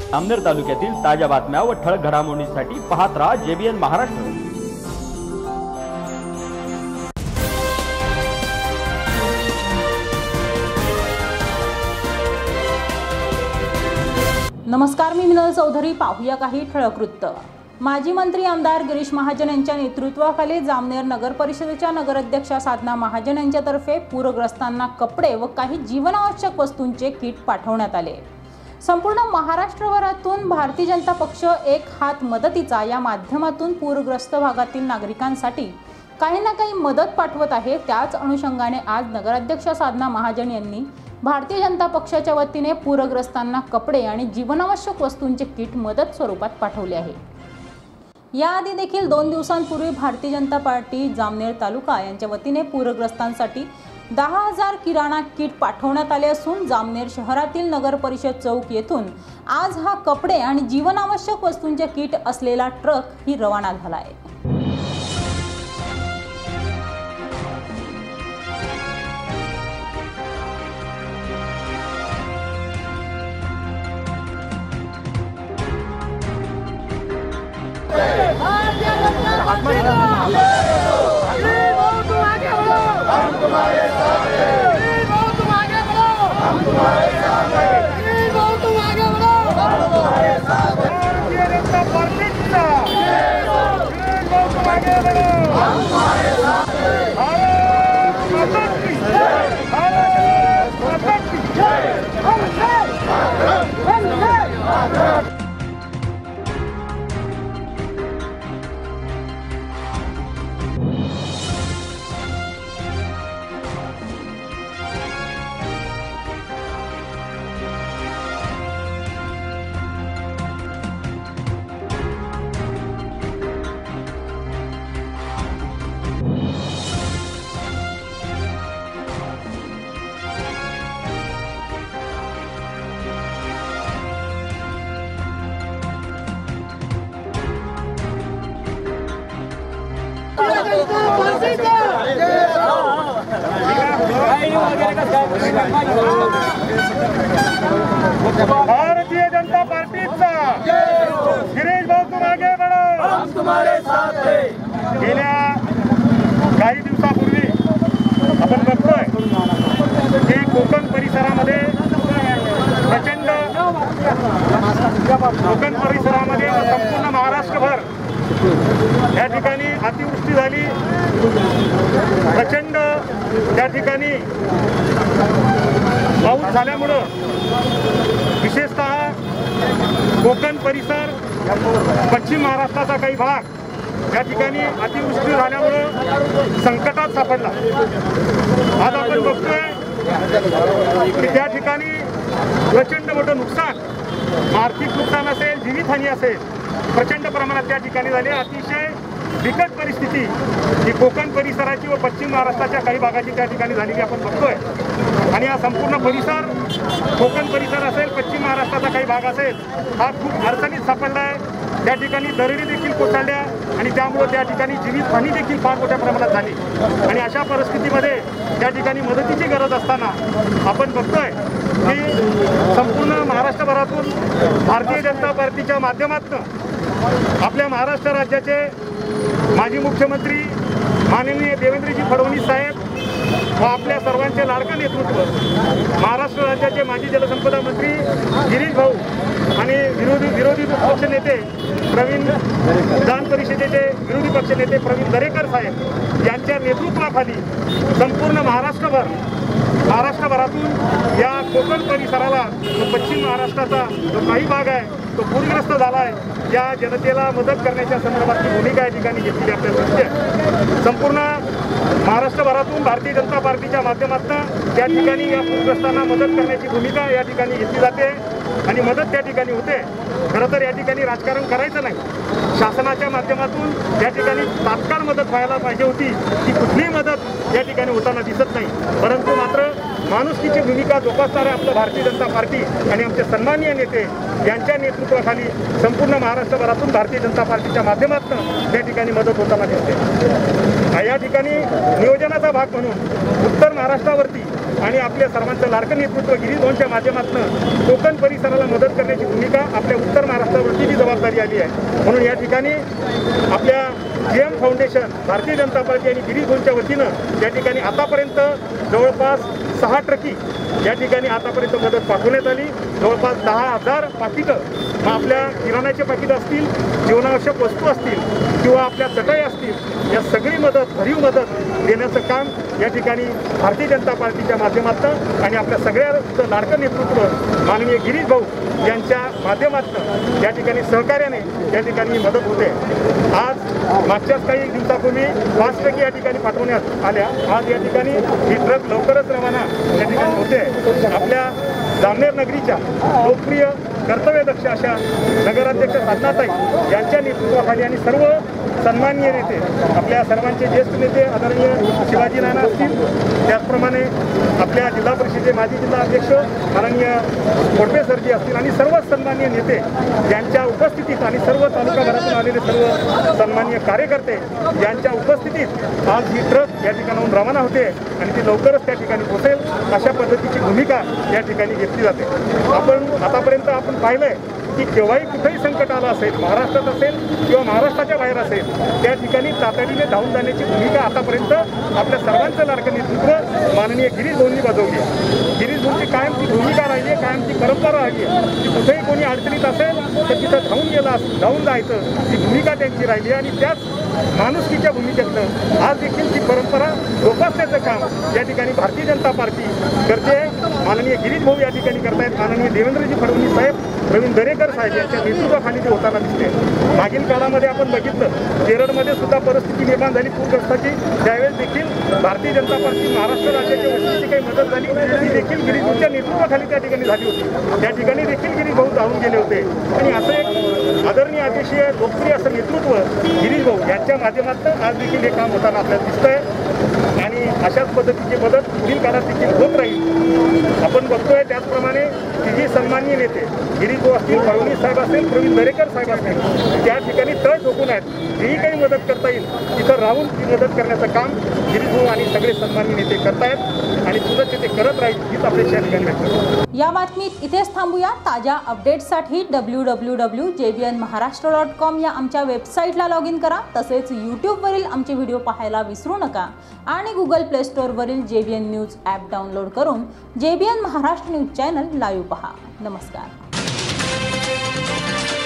जामनेर तालुक्यातील ताज्या बातम्या व ठळक घडामोडींसाठी पाहत राहा JBN महाराष्ट्र। नमस्कार, मी मिनल चौधरी। पाहूया काही ठळक वृत्त। माजी मंत्री आमदार गिरीश महाजन यांच्या नेतृत्वाखाली जामनेर नगर परिषदेच्या नगराध्यक्षा साधना महाजन यांच्यातर्फे पूरग्रस्तांना कपडे व काही जीवनावश्यक वस्तूंचे किट पाठवण्यात आले। संपूर्ण महाराष्ट्रभरातून भारतीय जनता पक्ष एक हात मदतीचा या माध्यमातून पूरग्रस्त भागातील नागरिकांसाठी काही ना काही मदत पाठवत आहे। त्याच अनुषंगाने आज नगराध्यक्षा साधना महाजन यांनी भारतीय जनता पक्षाच्या वतीने पूरग्रस्तांना कपडे आणि जीवनावश्यक वस्तूंचे किट मदत स्वरूपात पाठवले आहे। याआधी देखील 2 दिवसांपूर्वी भारतीय जनता पार्टी जामनेर तालुका यांच्या वतीने पूरग्रस्तांसाठी 10,000 किराणा किट पाठवण्यात आले असून जामनेर शहरातील नगर परिषद चौक येथून आज हा कपडे आणि जीवनावश्यक वस्तूंचे किट असलेला ट्रक ही रवाना झाला आहे। भारतीय जनता पार्टीचा गिरीश भाऊ तुम आगे बढ़ो, हम तुम्हारे साथ हैं। गेल्या काही दिवसापूर्वी आपण बघतोय की कोकण परिसरामध्ये प्रचंड संपूर्ण महाराष्ट्रभर या ठिकाणी अतिवृष्टी झाली। प्रचंड त्या ठिकाणी पाऊस झाल्यामुळं विशेषतः कोकण परिसर, पश्चिम महाराष्ट्राचा काही भाग या ठिकाणी अतिवृष्टी झाल्यामुळं संकटात सापडला। आज आपण बघतोय की त्या ठिकाणी प्रचंड मोठं नुकसान, आर्थिक नुकसान असेल, जीवितहानी असेल, प्रचंड प्रमाणात त्या ठिकाणी झाली। अतिशय बिकट परिस्थिती ही कोकण परिसराची व पश्चिम महाराष्ट्राच्या काही भागाची त्या ठिकाणी झालेली आपण बघतोय। आणि हा संपूर्ण परिसर, कोकण परिसर असेल, पश्चिम महाराष्ट्राचा काही भाग असेल, हा खूप अडचणीत सापडला आहे। त्या ठिकाणी दरडी देखील कोसळल्या आणि त्यामुळे त्या ठिकाणी जीवितहानी देखील फार मोठ्या प्रमाणात झाली। आणि अशा परिस्थितीमध्ये त्या ठिकाणी मदतीची गरज असताना आपण बघतोय की संपूर्ण महाराष्ट्रभरातून भारतीय जनता पार्टीच्या माध्यमातून आपल्या महाराष्ट्र राज्याचे माजी मुख्यमंत्री माननीय देवेंद्रजी फडणवीस साहेब व आपल्या सर्वांचे लाडके नेतृत्व, महाराष्ट्र राज्याचे माजी जलसंपदा मंत्री गिरीश भाऊ आणि विरोधी पक्षनेते प्रवीण, विधान परिषदेचे विरोधी पक्षनेते प्रवीण दरेकर साहेब यांच्या नेतृत्वाखाली संपूर्ण महाराष्ट्रभरातून या कोकण परिसराला, पश्चिम महाराष्ट्राचा जो काही भाग आहे तो पूरग्रस्त झाला आहे, या जनतेला मदत करण्याच्या संदर्भातली भूमिका या ठिकाणी घेतली आपल्याला दिसते। संपूर्ण महाराष्ट्रभरातून भारतीय जनता पार्टीच्या माध्यमातून त्या ठिकाणी या पूरग्रस्तांना मदत करण्याची भूमिका या ठिकाणी घेतली जाते आणि मदत त्या ठिकाणी होते। खरं तर या ठिकाणी राजकारण करायचं नाही, शासनाच्या माध्यमातून त्या ठिकाणी तात्काळ मदत व्हायला पाहिजे होती। ती कुठलीही मदत या ठिकाणी होताना दिसत नाही, परंतु मात्र माणुसकीची भूमिका जोपासणारे आपलं भारतीय जनता पार्टी आणि आमचे सन्माननीय नेते यांच्या नेतृत्वाखाली संपूर्ण महाराष्ट्रभरातून भारतीय जनता पार्टीच्या माध्यमातून त्या ठिकाणी मदत होताना दिसते। या ठिकाणी नियोजनाचा भाग म्हणून उत्तर महाराष्ट्रावरती आणि आपल्या सर्वांचं लाडकं नेतृत्व गिरीश भाऊंच्या माध्यमातून कोकण परिसराला मदत करण्याची भूमिका आपल्या जबाबदारी आली आहे. म्हणून या ठिकाणी आपल्या GM foundation, Bharatiya Janata party आणि गिरीश भाऊंच्या वतीनं या ठिकाणी आतापर्यंत जवळपास 6 ट्रकी या ठिकाणी आतापर्यंत मदत पाठवण्यात आली. जवळपास 10,000 पाकिटं, मग आपल्या किराणाचे पाकिटं असतील, जीवनावश्यक वस्तू असतील किंवा आपल्या चटई असतील, या सगळी मदत, भरीव मदत देण्याचं काम या ठिकाणी भारतीय जनता पार्टीच्या माध्यमातून आणि आपल्या सगळ्यांचं लाडकं नेतृत्व माननीय गिरीश भाऊ यांच्या माध्यमातून या ठिकाणी सहकार्याने या ठिकाणी मदत होते. आज मागच्याच काही दिवसापूर्वी 5 ट्रकी या ठिकाणी पाठवण्यात आल्या. आज या ठिकाणी ही ट्रक लवकरच रवाना या ठिकाणी होते. आपल्या जामनेर नगरीच्या लोकप्रिय कर्तव्यदक्ष अशा नगराध्यक्ष साधनाताई यांच्या नेतृत्वाखाली आणि सर्व सन्माननीय नेते, आपल्या सर्वांचे ज्येष्ठ नेते आदरणीय शिवाजी नाना असतील, त्याचप्रमाणे आपल्या जिल्हा परिषदेचे माजी जिल्हा अध्यक्ष माननीय कोडपे सरजी असतील आणि सर्व सन्माननीय नेते यांच्या उपस्थितीत आणि सर्व तालुकाभरातून आलेले सर्व सन्माननीय कार्यकर्ते यांच्या उपस्थितीत आज ही ट्रक या ठिकाणाहून रवाना होते आणि ती लवकरच त्या ठिकाणी पोहोचेल अशा पद्धतीची भूमिका या ठिकाणी घेतली जाते. आतापर्यंत आपण पाहिलंय की केव्हाही कुठेही संकट आलं असेल, महाराष्ट्रात असेल किंवा महाराष्ट्राच्या बाहेर असेल, त्या ठिकाणी तातडीने धावून जाण्याची भूमिका आतापर्यंत आपल्या सर्वांचं लाडकं नेतृत्व माननीय गिरीश भाऊंनी बजावली आहे. गिरीश भाऊंची कायमची भूमिका राहिली आहे, कायमची परंपरा राहिली आहे की कुठेही कोणी अडचणीत असेल तर तिथं धावून जायचं, ही भूमिका त्यांची राहिली आहे. आणि त्याच माणुसकीच्या भूमिकेतनं आज देखील ती परंपरा जोपासण्याचं काम या ठिकाणी भारतीय जनता पार्टी करते. माननीय गिरीश भाऊ या ठिकाणी करतायत. माननीय देवेंद्रजी फडणवीस साहेब, प्रवीण दरेकर साहेब यांच्या नेतृत्वाखाली ते होताना दिसते. मागील काळामध्ये आपण बघितलं, केरळमध्ये सुद्धा परिस्थिती निर्माण झाली पूरग्रस्ताची, त्यावेळेस देखील भारतीय जनता पार्टी महाराष्ट्र राज्याच्या वतीने काही मदत झाली ती देखील गिरीश भाऊंच्या नेतृत्वाखाली त्या ठिकाणी झाली होती. त्या ठिकाणी देखील गिरीश भाऊ धावून गेले होते. आणि असं एक आदरणीय अतिशय लोकप्रिय असं नेतृत्व गिरीश भाऊ यांच्या माध्यमातून आज देखील हे काम होताना आपल्याला दिसतंय आणि अशाच पद्धतीची मदत पुढील काळात देखील होत राहील. आपण बघतोय त्याचप्रमाणे तिघी सन्माननीय नेते गिरीश भाऊ असतील, फडणवीस साहेब असतील, प्रवीण दरेकर साहेब असतील, त्या ठिकाणी तळ ठोकून आहेत. जी काही मदत करता येईल तिथं राहून ती मदत करण्याचं काम गिरीश भाऊ आणि सगळे सन्माननीय नेते करतायत आणि पुढे ते करत राहील हीच अपेक्षा या ठिकाणी व्यक्त करतो. या बातमीत इथेच थांबूया. ताज्या अपडेट्ससाठी www.jbnmaharashtra.com या आमच्या वेबसाईटला लॉग इन करा. तसेच यूट्यूबवरील आमचे व्हिडिओ पाहायला विसरू नका आणि गुगल प्ले स्टोअरवरील JBN न्यूज ॲप डाउनलोड करून JBN Maharashtra news channel live पहा. नमस्कार.